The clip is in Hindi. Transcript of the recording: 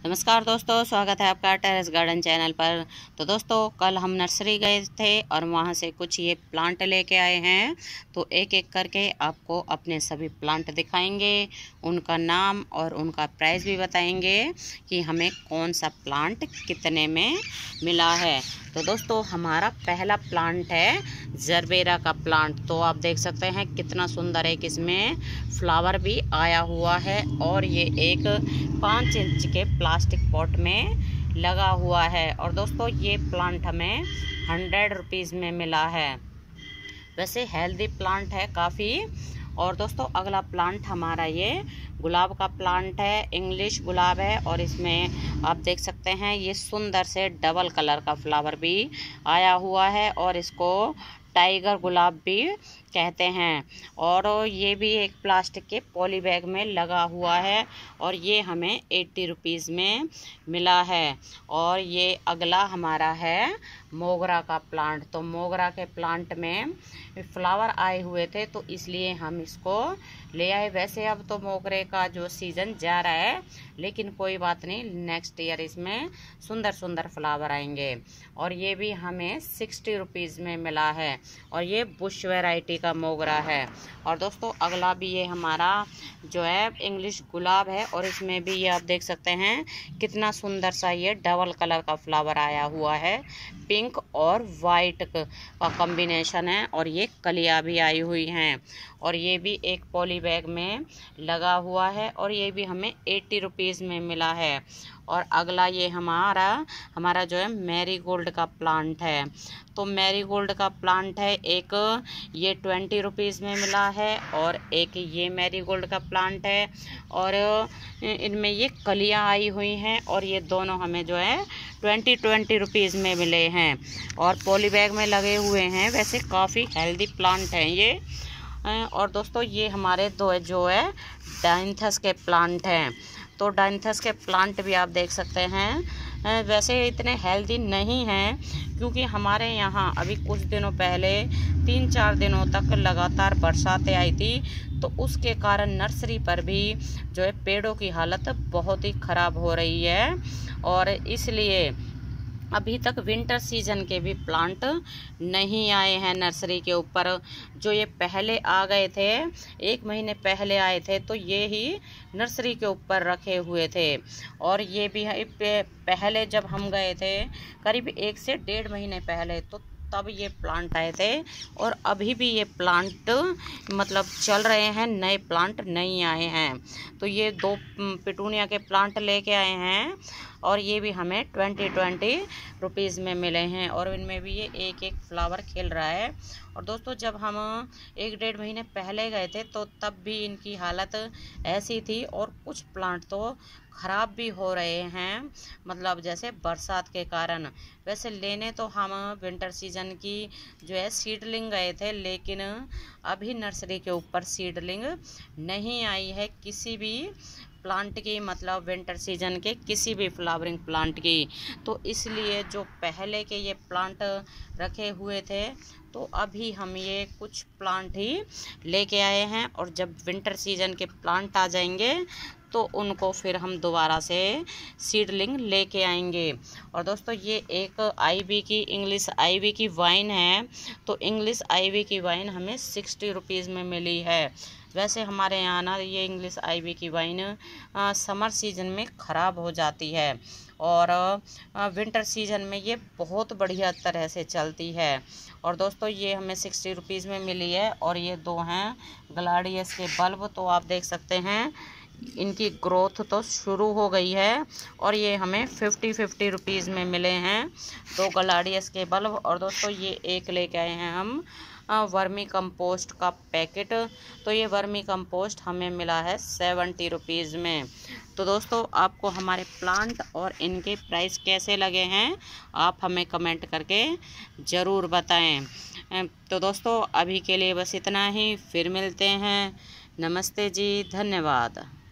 नमस्कार दोस्तों, स्वागत है आपका टेरेस गार्डन चैनल पर। तो दोस्तों, कल हम नर्सरी गए थे और वहाँ से कुछ ये प्लांट लेके आए हैं। तो एक एक करके आपको अपने सभी प्लांट दिखाएंगे, उनका नाम और उनका प्राइस भी बताएंगे कि हमें कौन सा प्लांट कितने में मिला है। तो दोस्तों, हमारा पहला प्लांट है जरबेरा का प्लांट। तो आप देख सकते हैं कितना सुंदर है, इसमें फ्लावर भी आया हुआ है और ये एक 5 इंच के प्लास्टिक पॉट में लगा हुआ है। और दोस्तों, ये प्लांट हमें 100 रुपीज़ में मिला है। वैसे हेल्दी प्लांट है काफ़ी। और दोस्तों, अगला प्लांट हमारा ये गुलाब का प्लांट है, इंग्लिश गुलाब है। और इसमें आप देख सकते हैं ये सुंदर से डबल कलर का फ्लावर भी आया हुआ है और इसको टाइगर गुलाब भी कहते हैं। और ये भी एक प्लास्टिक के पॉली बैग में लगा हुआ है और ये हमें 80 रुपीज़ में मिला है। और ये अगला हमारा है मोगरा का प्लांट। तो मोगरा के प्लांट में फ्लावर आए हुए थे तो इसलिए हम इसको ले आए। वैसे अब तो मोगरे का जो सीज़न जा रहा है, लेकिन कोई बात नहीं, नेक्स्ट ईयर इसमें सुंदर सुंदर फ्लावर आएंगे। और ये भी हमें 60 रुपीज़ में मिला है और ये बुश वैरायटी का मोगरा है। और दोस्तों, अगला भी ये हमारा जो है इंग्लिश गुलाब है और इसमें भी ये आप देख सकते हैं कितना सुंदर सा ये डबल कलर का फ्लावर आया हुआ है। पिंक और वाइट का कॉम्बिनेशन है और ये कलियां भी आई हुई हैं। और ये भी एक पॉली बैग में लगा हुआ है और ये भी हमें 80 रुपीज़ में मिला है। और अगला ये हमारा जो है मैरीगोल्ड का प्लांट है। तो मैरीगोल्ड का प्लांट है, एक ये 20 रुपीज़ में मिला है और एक ये मैरीगोल्ड का प्लांट है। और इनमें ये कलियां आई हुई हैं और ये दोनों हमें जो है 20 रुपीज़ में मिले हैं और पॉली बैग में लगे हुए हैं। वैसे काफ़ी हेल्दी प्लांट हैं ये। और दोस्तों, ये हमारे दो जो है डायंथस के प्लांट हैं। तो डायंथस के प्लांट भी आप देख सकते हैं, वैसे इतने हेल्दी नहीं हैं क्योंकि हमारे यहाँ अभी कुछ दिनों पहले 3-4 दिनों तक लगातार बरसातें आई थी। तो उसके कारण नर्सरी पर भी जो है पेड़ों की हालत बहुत ही ख़राब हो रही है। और इसलिए अभी तक विंटर सीजन के भी प्लांट नहीं आए हैं नर्सरी के ऊपर। जो ये पहले आ गए थे, 1 महीने पहले आए थे, तो ये ही नर्सरी के ऊपर रखे हुए थे। और ये भी पहले जब हम गए थे करीब 1 से 1.5 महीने पहले, तो तब ये प्लांट आए थे। और अभी भी ये प्लांट मतलब चल रहे हैं, नए प्लांट नहीं आए हैं। तो ये 2 पिटूनिया के प्लांट लेके आए हैं और ये भी हमें 20 रुपीज़ में मिले हैं और इनमें भी ये एक एक फ्लावर खिल रहा है। और दोस्तों, जब हम 1-1.5 महीने पहले गए थे तो तब भी इनकी हालत ऐसी थी और कुछ प्लांट तो ख़राब भी हो रहे हैं, मतलब जैसे बरसात के कारण। वैसे लेने तो हम विंटर सीजन की जो है सीडलिंग गए थे, लेकिन अभी नर्सरी के ऊपर सीडलिंग नहीं आई है किसी भी प्लांट की, मतलब विंटर सीजन के किसी भी फ्लावरिंग प्लांट की। तो इसलिए जो पहले के ये प्लांट रखे हुए थे, तो अभी हम ये कुछ प्लांट ही लेके आए हैं और जब विंटर सीजन के प्लांट आ जाएंगे तो उनको फिर हम दोबारा से सीडलिंग लेके आएंगे। और दोस्तों, ये एक आईवी की इंग्लिश आईवी की वाइन है। तो इंग्लिश आईवी की वाइन हमें 60 रुपीज़ में मिली है। वैसे हमारे यहाँ ना ये इंग्लिश आईवी की वाइन समर सीजन में ख़राब हो जाती है और विंटर सीजन में ये बहुत बढ़िया तरह से चलती है। और दोस्तों, ये हमें 60 रुपीज़ में मिली है। और ये 2 हैं ग्लाडियस के बल्ब। तो आप देख सकते हैं इनकी ग्रोथ तो शुरू हो गई है और ये हमें 50 रुपीज़ में मिले हैं 2 ग्लाडियस के बल्ब। और दोस्तों, ये एक लेके आए हैं हम वर्मी कंपोस्ट का पैकेट। तो ये वर्मी कंपोस्ट हमें मिला है 70 रुपीज़ में। तो दोस्तों, आपको हमारे प्लांट और इनके प्राइस कैसे लगे हैं आप हमें कमेंट करके ज़रूर बताएं। तो दोस्तों, अभी के लिए बस इतना ही, फिर मिलते हैं। नमस्ते जी, धन्यवाद।